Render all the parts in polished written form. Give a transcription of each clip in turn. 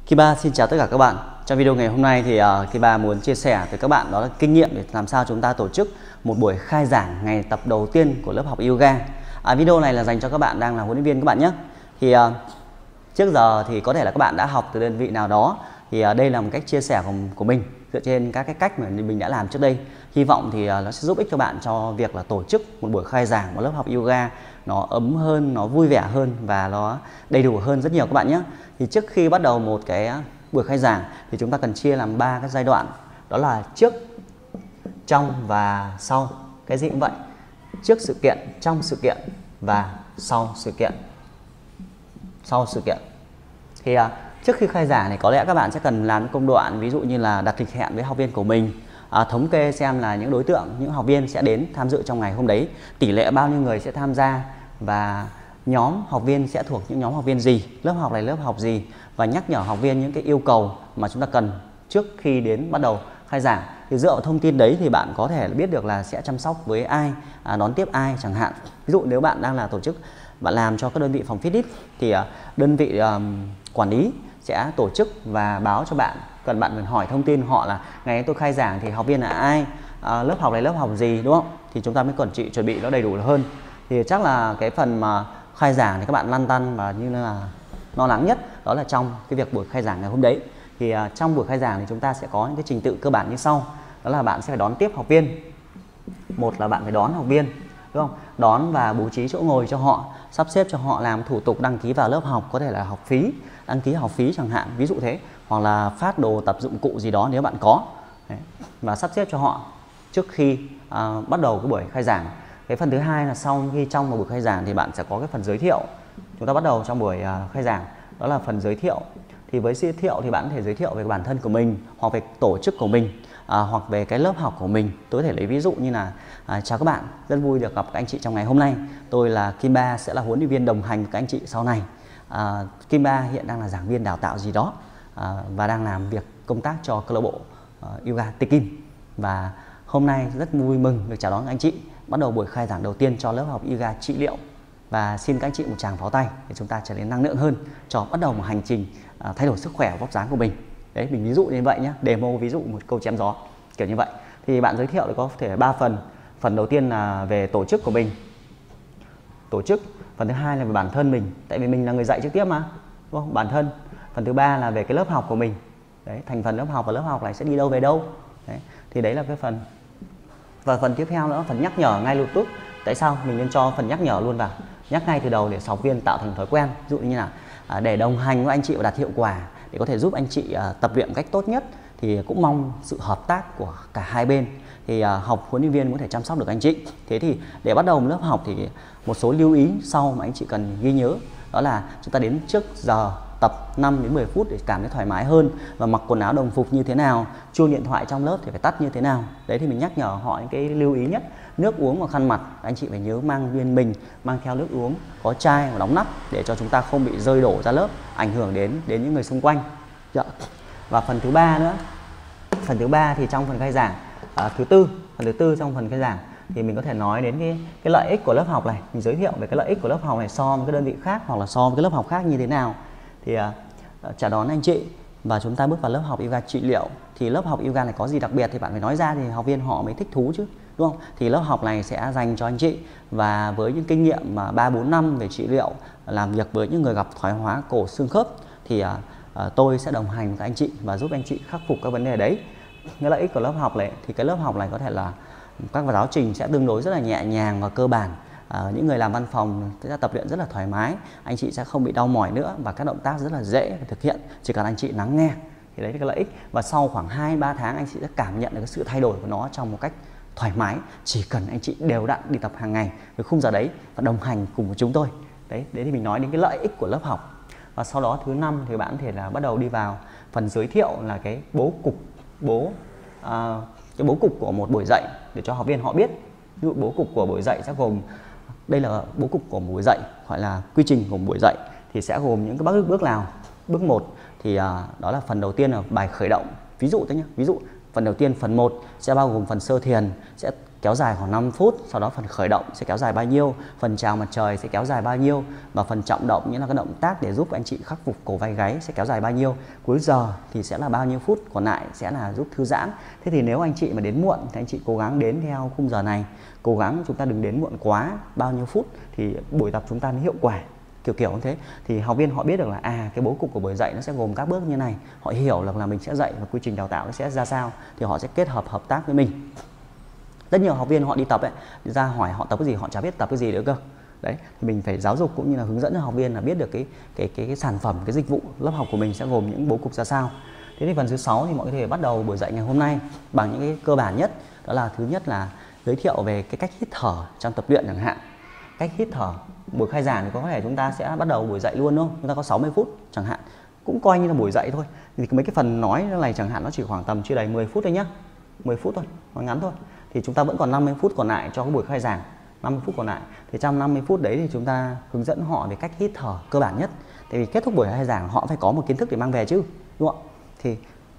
Kiba xin chào tất cả các bạn. Trong video ngày hôm nay thì Kiba muốn chia sẻ với các bạn đó là kinh nghiệm để làm sao chúng ta tổ chức một buổi khai giảng ngày tập đầu tiên của lớp học yoga. Video này là dành cho các bạn đang là huấn luyện viên các bạn nhé. Thì trước giờ thì có thể là các bạn đã học từ đơn vị nào đó, thì đây là một cách chia sẻ của mình dựa trên các cái cách mà mình đã làm trước đây. Hy vọng thì nó sẽ giúp ích cho bạn cho việc là tổ chức một buổi khai giảng một lớp học yoga nó ấm hơn, nó vui vẻ hơn và nó đầy đủ hơn rất nhiều các bạn nhé. Thì trước khi bắt đầu một cái buổi khai giảng thì chúng ta cần chia làm 3 cái giai đoạn, đó là trước, trong và sau. Cái gì cũng vậy, trước sự kiện, trong sự kiện và sau sự kiện. Thì trước khi khai giảng thì có lẽ các bạn sẽ cần làm công đoạn, ví dụ như là đặt lịch hẹn với học viên của mình, thống kê xem là những đối tượng, những học viên sẽ đến tham dự trong ngày hôm đấy, tỷ lệ bao nhiêu người sẽ tham gia và nhóm học viên sẽ thuộc những nhóm học viên gì, lớp học này lớp học gì, và nhắc nhở học viên những cái yêu cầu mà chúng ta cần trước khi đến bắt đầu khai giảng. Thì dựa vào thông tin đấy thì bạn có thể biết được là sẽ chăm sóc với ai, đón tiếp ai chẳng hạn. Ví dụ nếu bạn đang là tổ chức, bạn làm cho các đơn vị phòng fitness thì đơn vị quản lý sẽ tổ chức và báo cho bạn, cần bạn phải hỏi thông tin họ là ngày tôi khai giảng thì học viên là ai, lớp học này lớp học gì, đúng không? Thì chúng ta mới còn chuẩn bị nó đầy đủ hơn. Thì chắc là cái phần mà khai giảng thì các bạn lăn tăn và như là lo lắng nhất đó là trong cái việc buổi khai giảng ngày hôm đấy. Thì trong buổi khai giảng thì chúng ta sẽ có những cái trình tự cơ bản như sau, đó là bạn sẽ phải đón tiếp học viên. Một là bạn phải đón học viên, đúng không? Đón và bố trí chỗ ngồi cho họ, sắp xếp cho họ làm thủ tục đăng ký vào lớp học, có thể là học phí, đăng ký học phí chẳng hạn, ví dụ thế, hoặc là phát đồ tập dụng cụ gì đó nếu bạn có. Đấy. Và sắp xếp cho họ trước khi bắt đầu cái buổi khai giảng. Cái phần thứ hai là sau khi trong một buổi khai giảng thì bạn sẽ có cái phần giới thiệu. Chúng ta bắt đầu trong buổi khai giảng, đó là phần giới thiệu. Thì với giới thiệu thì bạn có thể giới thiệu về bản thân của mình, hoặc về tổ chức của mình, hoặc về cái lớp học của mình. Tôi có thể lấy ví dụ như là chào các bạn, rất vui được gặp các anh chị trong ngày hôm nay. Tôi là Kiba, sẽ là huấn luyện viên đồng hành với các anh chị sau này. Kiba hiện đang là giảng viên đào tạo gì đó và đang làm việc công tác cho câu lạc bộ yoga Tekin. Và hôm nay rất vui mừng được chào đón các anh chị bắt đầu buổi khai giảng đầu tiên cho lớp học yoga trị liệu. Và xin các anh chị một tràng pháo tay để chúng ta trở nên năng lượng hơn cho bắt đầu một hành trình thay đổi sức khỏe và vóc dáng của mình. Đấy, mình ví dụ như vậy nhé, demo ví dụ một câu chém gió kiểu như vậy. Thì bạn giới thiệu thì có thể 3 phần. Phần đầu tiên là về tổ chức của mình, tổ chức. Phần thứ hai là về bản thân mình, tại vì mình là người dạy trực tiếp mà, đúng không? Bản thân. Phần thứ ba là về cái lớp học của mình. Đấy, thành phần lớp học và lớp học này sẽ đi đâu về đâu. Đấy, thì đấy là cái phần. Và phần tiếp theo nữa, phần nhắc nhở ngay lập tức. Tại sao mình nên cho phần nhắc nhở luôn vào, nhắc ngay từ đầu để học viên tạo thành thói quen. Ví dụ như là để đồng hành với anh chị và đạt hiệu quả, để có thể giúp anh chị tập luyện một cách tốt nhất, thì cũng mong sự hợp tác của cả hai bên. Thì học huấn luyện viên có thể chăm sóc được anh chị. Thế thì để bắt đầu một lớp học thì một số lưu ý sau mà anh chị cần ghi nhớ, đó là chúng ta đến trước giờ tập 5 đến 10 phút để cảm thấy thoải mái hơn, và mặc quần áo đồng phục như thế nào, chuông điện thoại trong lớp thì phải tắt như thế nào. Đấy thì mình nhắc nhở họ những cái lưu ý nhất. Nước uống và khăn mặt anh chị phải nhớ mang viên mình, mang theo nước uống có chai và đóng nắp để cho chúng ta không bị rơi đổ ra lớp, ảnh hưởng đến những người xung quanh. Và phần thứ ba nữa, phần thứ ba thì trong phần khai giảng, phần thứ tư trong phần khai giảng thì mình có thể nói đến cái lợi ích của lớp học này, mình giới thiệu về cái lợi ích của lớp học này so với cái đơn vị khác hoặc là so với cái lớp học khác như thế nào. Thì chào đón anh chị và chúng ta bước vào lớp học yoga trị liệu. Thì lớp học yoga này có gì đặc biệt thì bạn phải nói ra thì học viên họ mới thích thú chứ, đúng không? Thì lớp học này sẽ dành cho anh chị, và với những kinh nghiệm mà 3-4 năm về trị liệu, làm việc với những người gặp thoái hóa cổ xương khớp, thì tôi sẽ đồng hành với các anh chị và giúp anh chị khắc phục các vấn đề đấy. Cái lợi ích của lớp học này thì cái lớp học này có thể là các giáo trình sẽ tương đối rất là nhẹ nhàng và cơ bản. Những người làm văn phòng sẽ tập luyện rất là thoải mái, anh chị sẽ không bị đau mỏi nữa, và các động tác rất là dễ thực hiện, chỉ cần anh chị lắng nghe. Thì đấy là cái lợi ích. Và sau khoảng 2-3 tháng anh chị sẽ cảm nhận được cái sự thay đổi của nó trong một cách thoải mái, chỉ cần anh chị đều đặn đi tập hàng ngày với khung giờ đấy và đồng hành cùng với chúng tôi. Đấy thì mình nói đến cái lợi ích của lớp học. Và sau đó thứ 5 thì bạn có thể là bắt đầu đi vào phần giới thiệu, là cái bố cục của một buổi dạy để cho học viên họ biết. Ví dụ bố cục của buổi dạy sẽ gồm, đây là bố cục của một buổi dạy, gọi là quy trình của một buổi dạy, thì sẽ gồm những cái bước nào. Bước 1 thì đó là phần đầu tiên là bài khởi động. Ví dụ thế nhé, ví dụ phần đầu tiên, phần 1 sẽ bao gồm phần sơ thiền, sẽ kéo dài khoảng 5 phút, sau đó phần khởi động sẽ kéo dài bao nhiêu, phần chào mặt trời sẽ kéo dài bao nhiêu, và phần trọng động, nghĩa là cái động tác để giúp anh chị khắc phục cổ vai gáy sẽ kéo dài bao nhiêu, cuối giờ thì sẽ là bao nhiêu phút còn lại sẽ là giúp thư giãn. Thế thì nếu anh chị mà đến muộn thì anh chị cố gắng đến theo khung giờ này, cố gắng chúng ta đừng đến muộn quá bao nhiêu phút thì buổi tập chúng ta mới hiệu quả, kiểu như thế. Thì học viên họ biết được là cái bố cục của buổi dạy nó sẽ gồm các bước như này, họ hiểu được là mình sẽ dạy và quy trình đào tạo nó sẽ ra sao, thì họ sẽ kết hợp tác với mình. Rất nhiều học viên họ đi tập ấy, ra hỏi họ tập cái gì họ chả biết tập cái gì nữa cơ. Đấy, thì mình phải giáo dục cũng như là hướng dẫn cho học viên là biết được cái sản phẩm, cái dịch vụ lớp học của mình sẽ gồm những bố cục ra sao. Thế thì phần thứ 6 thì mọi người có thể bắt đầu buổi dạy ngày hôm nay bằng những cái cơ bản nhất, đó là thứ nhất là giới thiệu về cái cách hít thở trong tập luyện chẳng hạn. Cách hít thở, buổi khai giảng thì có thể chúng ta sẽ bắt đầu buổi dạy luôn đúng không? Chúng ta có 60 phút chẳng hạn, cũng coi như là buổi dạy thôi. Thì mấy cái phần nói này chẳng hạn nó chỉ khoảng tầm chưa đầy 10 phút thôi nhá, 10 phút thôi, nói ngắn thôi. Thì chúng ta vẫn còn 50 phút còn lại cho cái buổi khai giảng, 50 phút còn lại. Thì trong 50 phút đấy thì chúng ta hướng dẫn họ về cách hít thở cơ bản nhất. Tại vì kết thúc buổi khai giảng họ phải có một kiến thức để mang về chứ, đúng không? Thì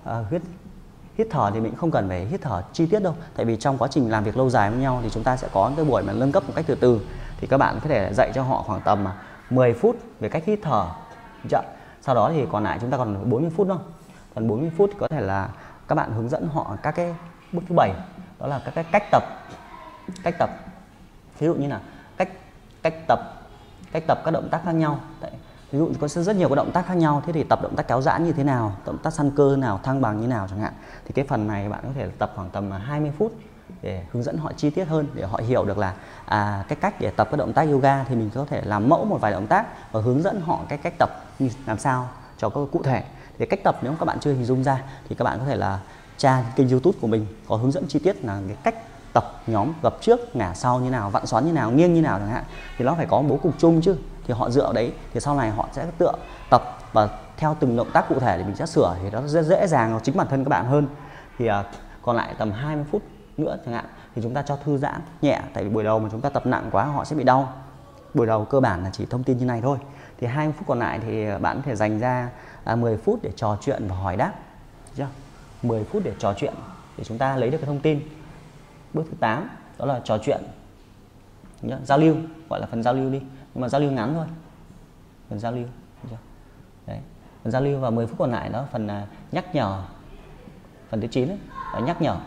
hít thở thì mình không cần phải hít thở chi tiết đâu. Tại vì trong quá trình làm việc lâu dài với nhau thì chúng ta sẽ có cái buổi mà nâng cấp một cách từ từ. Thì các bạn có thể dạy cho họ khoảng tầm 10 phút về cách hít thở. Sau đó thì còn lại chúng ta còn 40 phút thôi. Còn 40 phút có thể là các bạn hướng dẫn họ các cái bước thứ 7, đó là các cái cách tập. Ví dụ như là cách tập các động tác khác nhau. Ví dụ có rất nhiều các động tác khác nhau, thế thì tập động tác kéo giãn như thế nào, động tác săn cơ nào, thăng bằng như nào chẳng hạn. Thì cái phần này bạn có thể tập khoảng tầm 20 phút để hướng dẫn họ chi tiết hơn, để họ hiểu được là cái cách để tập các động tác yoga thì mình có thể làm mẫu một vài động tác và hướng dẫn họ cái cách tập như làm sao cho có cụ thể. Thì cách tập nếu các bạn chưa hình dung ra thì các bạn có thể là tra kênh YouTube của mình có hướng dẫn chi tiết là cái cách tập nhóm gập trước, ngả sau như nào, vặn xoắn như nào, nghiêng như nào chẳng hạn. Thì nó phải có bố cục chung chứ. Thì họ dựa đấy thì sau này họ sẽ tựa tập và theo từng động tác cụ thể để mình sẽ sửa, thì nó dễ dàng cho chính bản thân các bạn hơn. Thì còn lại tầm 20 phút nữa chẳng hạn thì chúng ta cho thư giãn nhẹ, tại vì buổi đầu mà chúng ta tập nặng quá họ sẽ bị đau. Buổi đầu cơ bản là chỉ thông tin như này thôi. Thì 20 phút còn lại thì bạn có thể dành ra 10 phút để trò chuyện và hỏi đáp. Được chưa? 10 phút để trò chuyện để chúng ta lấy được cái thông tin. Bước thứ 8 đó là trò chuyện, giao lưu, gọi là phần giao lưu đi, nhưng mà giao lưu ngắn thôi, phần giao lưu. Đấy, phần giao lưu. Và 10 phút còn lại đó phần nhắc nhở, phần thứ 9 ấy,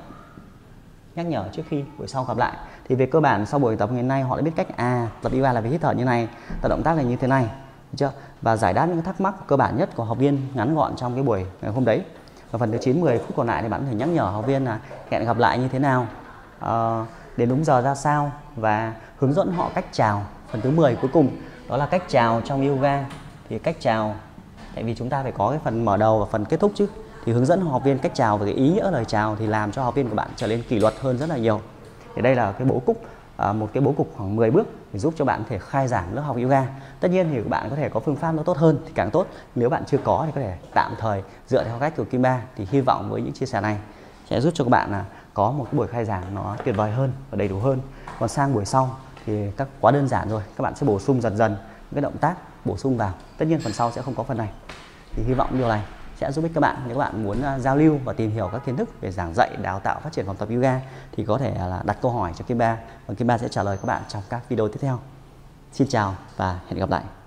nhắc nhở trước khi buổi sau gặp lại. Thì về cơ bản sau buổi tập ngày nay họ đã biết cách tập yoga là phải hít thở như này, tập động tác là như thế này, được chưa? Và giải đáp những thắc mắc cơ bản nhất của học viên ngắn gọn trong cái buổi ngày hôm đấy. Và phần thứ 9, 10 phút còn lại thì bạn có thể nhắc nhở học viên là hẹn gặp lại như thế nào, đến đúng giờ ra sao, và hướng dẫn họ cách chào. Phần thứ 10 cuối cùng đó là cách chào trong yoga. Thì cách chào, tại vì chúng ta phải có cái phần mở đầu và phần kết thúc chứ, thì hướng dẫn học viên cách chào và cái ý nghĩa lời chào thì làm cho học viên của bạn trở nên kỷ luật hơn rất là nhiều. Thì đây là cái bố cục, một cái bố cục khoảng 10 bước để giúp cho bạn có thể khai giảng lớp học yoga. Tất nhiên thì các bạn có thể có phương pháp nó tốt hơn thì càng tốt. Nếu bạn chưa có thì có thể tạm thời dựa theo cách của Kim Ba. Thì hy vọng với những chia sẻ này sẽ giúp cho các bạn có một cái buổi khai giảng nó tuyệt vời hơn và đầy đủ hơn. Còn sang buổi sau thì các quá đơn giản rồi, các bạn sẽ bổ sung dần dần những cái động tác bổ sung vào. Tất nhiên phần sau sẽ không có phần này. Thì hy vọng điều này sẽ giúp ích các bạn. Nếu các bạn muốn giao lưu và tìm hiểu các kiến thức về giảng dạy, đào tạo, phát triển phòng tập yoga thì có thể là đặt câu hỏi cho Kim Ba và Kim Ba sẽ trả lời các bạn trong các video tiếp theo. Xin chào và hẹn gặp lại.